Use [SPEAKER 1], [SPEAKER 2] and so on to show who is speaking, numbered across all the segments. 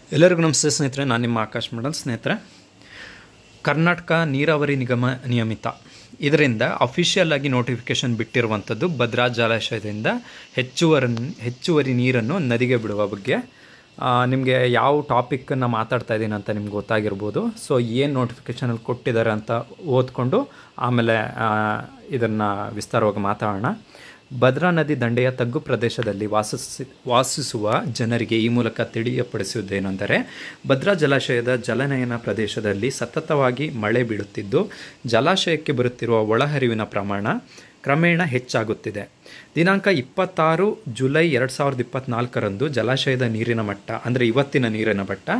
[SPEAKER 1] ಎಲ್ಲರಿಗೂ ನಮಸ್ತೆ ಸ್ನೇಹಿತರೆ, ನಾನು ನಿಮ್ಮ ಆಕಾಶ್ ಮಾಡಲ್. ಸ್ನೇಹಿತರೆ, ಕರ್ನಾಟಕ ನೀರಾವರಿ ನಿಗಮ ನಿಯಮಿತ ಇದರಿಂದ ಅಫಿಷಿಯಲ್ ಆಗಿ ನೋಟಿಫಿಕೇಶನ್ ಬಿಟ್ಟಿರುವಂಥದ್ದು ಭದ್ರಾ ಜಲಾಶಯದಿಂದ ಹೆಚ್ಚುವರಿ ನೀರನ್ನು ನದಿಗೆ ಬಿಡುವ ಬಗ್ಗೆ. ನಿಮಗೆ ಯಾವ ಟಾಪಿಕ್ಕನ್ನು ಮಾತಾಡ್ತಾ ಇದ್ದೀನಿ ಅಂತ ನಿಮ್ಗೆ ಗೊತ್ತಾಗಿರ್ಬೋದು. ಸೊ ಏನು ನೋಟಿಫಿಕೇಷನಲ್ಲಿ ಕೊಟ್ಟಿದ್ದಾರೆ ಅಂತ ಓದ್ಕೊಂಡು ಆಮೇಲೆ ಇದನ್ನು ವಿಸ್ತಾರವಾಗಿ ಮಾತಾಡೋಣ. ಭದ್ರಾ ನದಿ ದಂಡೆಯ ತಗ್ಗು ಪ್ರದೇಶದಲ್ಲಿ ವಾಸಿಸುವ ಜನರಿಗೆ ಈ ಮೂಲಕ ತಿಳಿಯಪಡಿಸುವುದೇನೆಂದರೆ, ಭದ್ರಾ ಜಲಾಶಯದ ಜಲನಯನ ಪ್ರದೇಶದಲ್ಲಿ ಸತತವಾಗಿ ಮಳೆ ಬೀಳುತ್ತಿದ್ದು ಜಲಾಶಯಕ್ಕೆ ಬರುತ್ತಿರುವ ಒಳಹರಿವಿನ ಪ್ರಮಾಣ ಕ್ರಮೇಣ ಹೆಚ್ಚಾಗುತ್ತಿದೆ. ದಿನಾಂಕ 26 ಜುಲೈ 2024ರಂದು ಜಲಾಶಯದ ನೀರಿನ ಮಟ್ಟ ಅಂದರೆ ಇವತ್ತಿನ ನೀರಿನ ಮಟ್ಟ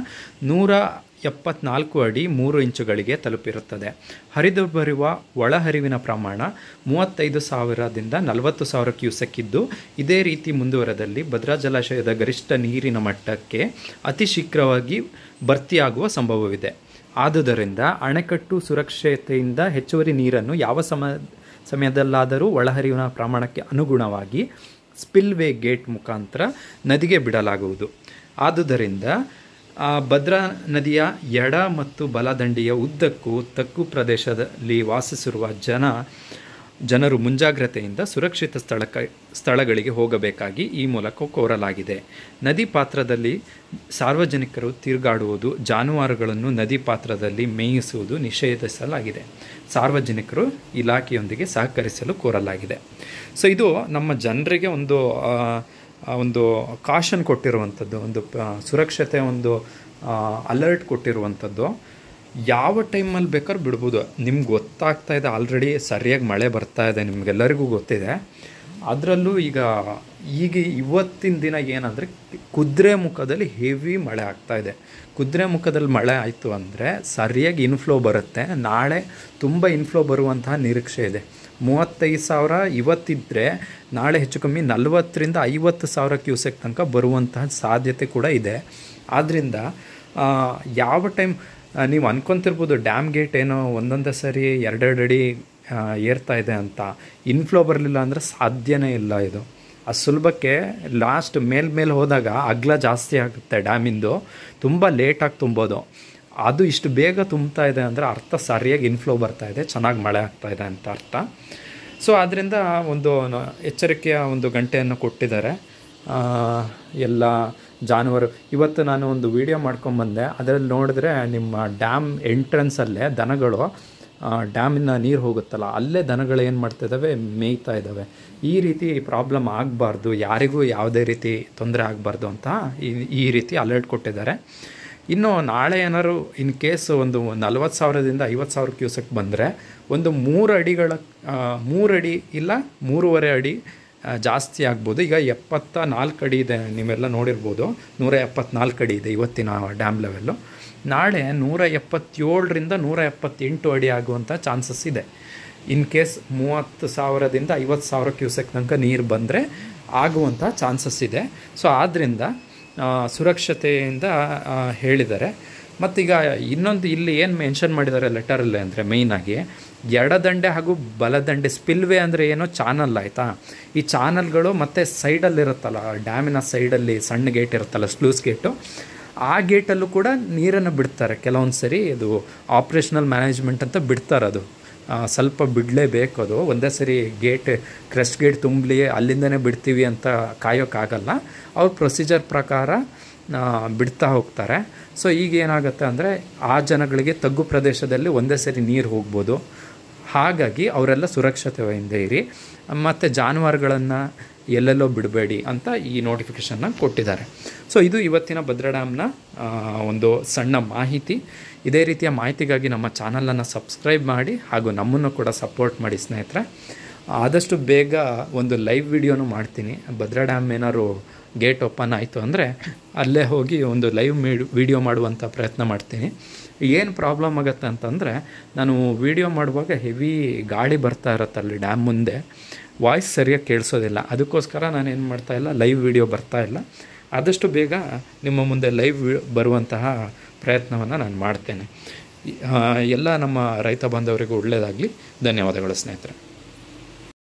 [SPEAKER 1] 174 ಅಡಿ 3 ಇಂಚುಗಳಿಗೆ ತಲುಪಿರುತ್ತದೆ. ಹರಿದು ಬರುವ ಒಳಹರಿವಿನ ಪ್ರಮಾಣ 35,000ದಿಂದ 40,000 ಕ್ಯೂಸೆಕ್ ಇದ್ದು, ಇದೇ ರೀತಿ ಮುಂದುವರೆದಲ್ಲಿ ಭದ್ರಾ ಜಲಾಶಯದ ಗರಿಷ್ಠ ನೀರಿನ ಮಟ್ಟಕ್ಕೆ ಅತಿ ಶೀಘ್ರವಾಗಿ ಭರ್ತಿಯಾಗುವ ಸಂಭವವಿದೆ. ಆದುದರಿಂದ ಅಣೆಕಟ್ಟು ಸುರಕ್ಷತೆಯಿಂದ ಹೆಚ್ಚುವರಿ ನೀರನ್ನು ಯಾವ ಸಮಯದಲ್ಲಾದರೂ ಒಳಹರಿವಿನ ಪ್ರಮಾಣಕ್ಕೆ ಅನುಗುಣವಾಗಿ ಸ್ಪಿಲ್ವೇ ಗೇಟ್ ಮುಖಾಂತರ ನದಿಗೆ ಬಿಡಲಾಗುವುದು. ಆದುದರಿಂದ ಭದ್ರಾ ನದಿಯ ಎಡ ಮತ್ತು ಬಲದಂಡೆಯ ಉದ್ದಕ್ಕೂ ತಗ್ಗು ಪ್ರದೇಶದಲ್ಲಿ ವಾಸಿಸಿರುವ ಜನರು ಮುಂಜಾಗ್ರತೆಯಿಂದ ಸುರಕ್ಷಿತ ಸ್ಥಳಗಳಿಗೆ ಹೋಗಬೇಕಾಗಿ ಈ ಮೂಲಕ ಕೋರಲಾಗಿದೆ. ನದಿ ಪಾತ್ರದಲ್ಲಿ ಸಾರ್ವಜನಿಕರು ತಿರುಗಾಡುವುದು, ಜಾನುವಾರುಗಳನ್ನು ನದಿ ಪಾತ್ರದಲ್ಲಿ ಮೇಯಿಸುವುದು ನಿಷೇಧಿಸಲಾಗಿದೆ. ಸಾರ್ವಜನಿಕರು ಇಲಾಖೆಯೊಂದಿಗೆ ಸಹಕರಿಸಲು ಕೋರಲಾಗಿದೆ. ಸೊ ಇದು ನಮ್ಮ ಜನರಿಗೆ ಒಂದು ಕಾಷನ್ ಕೊಟ್ಟಿರುವಂಥದ್ದು, ಒಂದು ಸುರಕ್ಷತೆ, ಒಂದು ಅಲರ್ಟ್ ಕೊಟ್ಟಿರುವಂಥದ್ದು. ಯಾವ ಟೈಮಲ್ಲಿ ಬೇಕಾದ್ರೂ ಬಿಡ್ಬೋದು. ನಿಮ್ಗೆ ಗೊತ್ತಾಗ್ತಾ ಇದೆ, ಆಲ್ರೆಡಿ ಸರಿಯಾಗಿ ಮಳೆ ಬರ್ತಾ ಇದೆ, ನಿಮಗೆಲ್ಲರಿಗೂ ಗೊತ್ತಿದೆ. ಅದರಲ್ಲೂ ಈಗ ಇವತ್ತಿನ ದಿನ ಏನಂದರೆ ಕುದುರೆ ಮುಖದಲ್ಲಿ ಹೆವಿ ಮಳೆ ಆಗ್ತಾಯಿದೆ. ಕುದುರೆ ಮುಖದಲ್ಲಿ ಮಳೆ ಆಯಿತು ಅಂದರೆ ಸರಿಯಾಗಿ ಇನ್ಫ್ಲೋ ಬರುತ್ತೆ. ನಾಳೆ ತುಂಬ ಇನ್ಫ್ಲೋ ಬರುವಂತಹ ನಿರೀಕ್ಷೆ ಇದೆ. 35,000 ಇವತ್ತಿದ್ದರೆ ನಾಳೆ ಹೆಚ್ಚು ಕಮ್ಮಿ 40,000ರಿಂದ 50,000 ಕ್ಯೂಸೆಕ್ ತನಕ ಬರುವಂತಹ ಸಾಧ್ಯತೆ ಕೂಡ ಇದೆ. ಆದ್ದರಿಂದ ಯಾವ ಟೈಮ್ ನೀವು ಅನ್ಕೊತಿರ್ಬೋದು ಡ್ಯಾಮ್ ಗೇಟ್ ಏನೋ ಒಂದೊಂದೇ ಸರಿ 2 ಅಡಿ ಏರ್ತಾ ಇದೆ ಅಂತ. ಇನ್ಫ್ಲೋ ಬರಲಿಲ್ಲ ಅಂದರೆ ಸಾಧ್ಯನೇ ಇಲ್ಲ. ಇದು ಸುಲಭಕ್ಕೆ ಲಾಸ್ಟ್ ಮೇಲೆ ಹೋದಾಗ ಅಗಲ ಜಾಸ್ತಿ ಆಗುತ್ತೆ ಡ್ಯಾಮಿಂದು, ತುಂಬ ಲೇಟಾಗಿ ತುಂಬೋದು. ಅದು ಇಷ್ಟು ಬೇಗ ತುಂಬ್ತಾ ಇದೆ ಅಂದರೆ ಅರ್ಥ ಸರಿಯಾಗಿ ಇನ್ಫ್ಲೋ ಬರ್ತಾ ಇದೆ, ಚೆನ್ನಾಗಿ ಮಳೆ ಆಗ್ತಾ ಇದೆ ಅಂತ ಅರ್ಥ. ಸೊ ಆದ್ದರಿಂದ ಒಂದು ಎಚ್ಚರಿಕೆಯ ಒಂದು ಗಂಟೆಯನ್ನು ಕೊಟ್ಟಿದ್ದಾರೆ ಎಲ್ಲ ಜಾನುವಾರು. ಇವತ್ತು ನಾನು ಒಂದು ವಿಡಿಯೋ ಮಾಡ್ಕೊಂಬಂದೆ, ಅದರಲ್ಲಿ ನೋಡಿದ್ರೆ ನಿಮ್ಮ ಡ್ಯಾಮ್ ಎಂಟ್ರೆನ್ಸಲ್ಲೇ ದನಗಳು, ಡ್ಯಾಮಿನ ನೀರು ಹೋಗುತ್ತಲ್ಲ ಅಲ್ಲೇ ದನಗಳು ಏನು ಮಾಡ್ತಾಯಿದ್ದಾವೆ, ಮೇಯ್ತಾ ಇದ್ದಾವೆ. ಈ ರೀತಿ ಪ್ರಾಬ್ಲಮ್ ಆಗಬಾರ್ದು, ಯಾರಿಗೂ ಯಾವುದೇ ರೀತಿ ತೊಂದರೆ ಆಗಬಾರ್ದು ಅಂತ ಈ ರೀತಿ ಅಲರ್ಟ್ ಕೊಟ್ಟಿದ್ದಾರೆ. ಇನ್ನು ನಾಳೆ ಏನಾದ್ರು ಇನ್ ಕೇಸ್ ಒಂದು 40,000ದಿಂದ 50,000 ಕ್ಯೂಸೆಕ್ ಬಂದರೆ ಒಂದು 3 ಅಡಿ ಇಲ್ಲ 3.5 ಅಡಿ ಜಾಸ್ತಿ ಆಗ್ಬೋದು. ಈಗ 74 ಅಡಿ ಇದೆ, ನೀವೆಲ್ಲ ನೋಡಿರ್ಬೋದು. 174 ಅಡಿ ಇದೆ ಇವತ್ತಿನ ಡ್ಯಾಮ್ ಲೆವೆಲ್ಲು. ನಾಳೆ 177ರಿಂದ 178 ಅಡಿ ಆಗುವಂಥ ಚಾನ್ಸಸ್ ಇದೆ. ಇನ್ ಕೇಸ್ 30,000ದಿಂದ 50,000 ಕ್ಯೂಸೆಕ್ ತನಕ ನೀರು ಬಂದರೆ ಆಗುವಂಥ ಚಾನ್ಸಸ್ ಇದೆ. ಸೊ ಆದ್ದರಿಂದ ಸುರಕ್ಷತೆಯಿಂದ ಹೇಳಿದ್ದಾರೆ. ಮತ್ತೀಗ ಇನ್ನೊಂದು ಇಲ್ಲಿ ಏನು ಮೆನ್ಷನ್ ಮಾಡಿದ್ದಾರೆ ಲೆಟರಲ್ಲಿ ಅಂದರೆ ಮೇಯ್ನಾಗಿ ಎಡದಂಡೆ ಹಾಗೂ ಬಲದಂಡೆ ಸ್ಪಿಲ್ವೇ ಅಂದರೆ ಏನೋ ಚಾನಲ್ ಆಯಿತಾ. ಈ ಚಾನಲ್ಗಳು ಮತ್ತು ಸೈಡಲ್ಲಿರುತ್ತಲ್ಲ, ಡ್ಯಾಮಿನ ಸೈಡಲ್ಲಿ ಸಣ್ಣ ಗೇಟ್ ಇರುತ್ತಲ್ಲ, ಸ್ಲೂಸ್ ಗೇಟು, ಆ ಗೇಟಲ್ಲೂ ಕೂಡ ನೀರನ್ನು ಬಿಡ್ತಾರೆ. ಕೆಲವೊಂದು ಸರಿ ಇದು ಆಪ್ರೇಷನಲ್ ಮ್ಯಾನೇಜ್ಮೆಂಟ್ ಅಂತ ಬಿಡ್ತಾರೆ. ಅದು ಸ್ವಲ್ಪ ಬಿಡಲೇಬೇಕು. ಅದು ಒಂದೇ ಸರಿ ಕ್ರೆಸ್ಟ್ ಗೇಟ್ ತುಂಬಲಿ ಅಲ್ಲಿಂದನೇ ಬಿಡ್ತೀವಿ ಅಂತ ಕಾಯೋಕ್ಕಾಗಲ್ಲ. ಅವ್ರ ಪ್ರೊಸೀಜರ್ ಪ್ರಕಾರ ಬಿಡ್ತಾ ಹೋಗ್ತಾರೆ. ಸೊ ಈಗ ಏನಾಗುತ್ತೆ ಅಂದರೆ ಆ ಜನಗಳಿಗೆ ತಗ್ಗು ಪ್ರದೇಶದಲ್ಲಿ ಒಂದೇ ಸರಿ ನೀರು ಹೋಗ್ಬೋದು. ಹಾಗಾಗಿ ಅವರೆಲ್ಲ ಸುರಕ್ಷತೆಯಿಂದ ಇರಿ, ಮತ್ತು ಜಾನುವಾರುಗಳನ್ನು ಎಲ್ಲೆಲ್ಲೋ ಬಿಡಬೇಡಿ ಅಂತ ಈ ನೋಟಿಫಿಕೇಷನ್ನ ಕೊಟ್ಟಿದ್ದಾರೆ. ಸೊ ಇದು ಇವತ್ತಿನ ಭದ್ರಾ ಡ್ಯಾಮ್ನ ಒಂದು ಸಣ್ಣ ಮಾಹಿತಿ. ಇದೇ ರೀತಿಯ ಮಾಹಿತಿಗಾಗಿ ನಮ್ಮ ಚಾನಲನ್ನು ಸಬ್ಸ್ಕ್ರೈಬ್ ಮಾಡಿ ಹಾಗೂ ನಮ್ಮನ್ನು ಕೂಡ ಸಪೋರ್ಟ್ ಮಾಡಿ ಸ್ನೇಹಿತರೆ. ಆದಷ್ಟು ಬೇಗ ಒಂದು ಲೈವ್ ವಿಡಿಯೋನು ಮಾಡ್ತೀನಿ. ಭದ್ರಾ ಡ್ಯಾಮ್ ಏನಾದ್ರು ಗೇಟ್ ಓಪನ್ ಆಯಿತು ಅಂದರೆ ಅಲ್ಲೇ ಹೋಗಿ ಒಂದು ಲೈವ್ ವಿಡಿಯೋ ಮಾಡುವಂಥ ಪ್ರಯತ್ನ ಮಾಡ್ತೀನಿ. ಏನು ಪ್ರಾಬ್ಲಮ್ ಆಗುತ್ತೆ ಅಂತಂದರೆ, ನಾನು ವಿಡಿಯೋ ಮಾಡುವಾಗ ಹೆವಿ ಗಾಳಿ ಬರ್ತಾ ಇರುತ್ತೆ ಅಲ್ಲಿ ಡ್ಯಾಮ್ ಮುಂದೆ, ವಾಯ್ಸ್ ಸರಿಯಾಗಿ ಕೇಳಿಸೋದಿಲ್ಲ. ಅದಕ್ಕೋಸ್ಕರ ನಾನೇನು ಮಾಡ್ತಾಯಿಲ್ಲ, ಲೈವ್ ವಿಡಿಯೋ ಬರ್ತಾಯಿಲ್ಲ. ಆದಷ್ಟು ಬೇಗ ನಿಮ್ಮ ಮುಂದೆ ಲೈವ್ ಬರುವಂತಹ ಪ್ರಯತ್ನವನ್ನು ನಾನು ಮಾಡ್ತೇನೆ. ಎಲ್ಲ ನಮ್ಮ ರೈತ ಬಾಂಧವರಿಗೂ ಒಳ್ಳೆಯದಾಗಲಿ. ಧನ್ಯವಾದಗಳು ಸ್ನೇಹಿತರೆ.